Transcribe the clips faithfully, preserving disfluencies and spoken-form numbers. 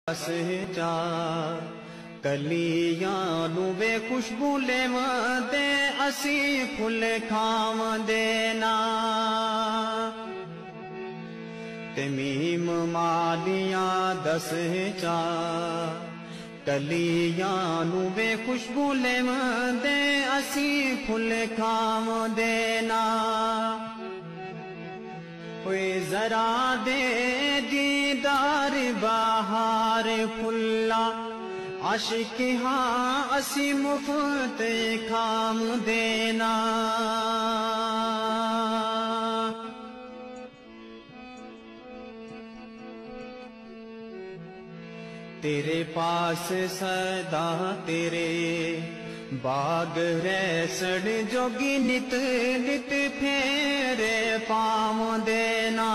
बस जा कलियां नू वे खुशबू लेवंदे असी फुल खावंदे ना ते मीम मालियां दस जा कलियां नू वे खुशबू लेवंदे असी फुल खावंदे ना कोई जरा दे दीदार बहार फुल्ला आशिक हाँ असी मुफ्त खाम देना तेरे पास सदा तेरे बाग रैसड़ जोगी नित नित फेरे पाम देना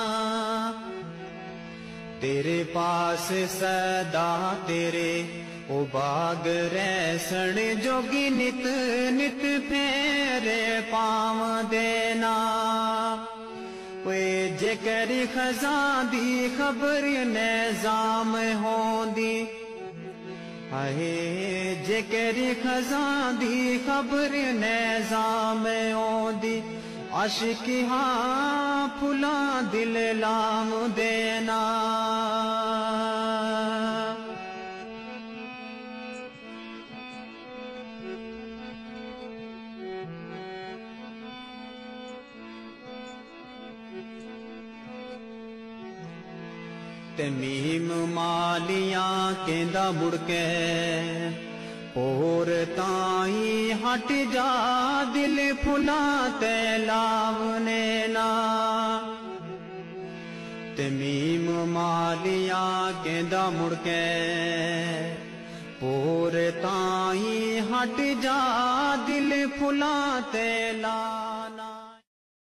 तेरे पास सदा तेरे ओ बाग रैसड़ जोगी नित नित फेरे पाम देना वे जेकर खजां दी खबर निजाम होंदी आहे जेकर खजां दी खबर निजाम होंदी आशिक हाँ फुला दिल लाम देना तमीम मालियां केंदा मुड़के और ताई हट जा दिल फुला ते लावने ना तमीम मालियां केंदा मुड़के और ताई हट जा दिल फुला ते लाना।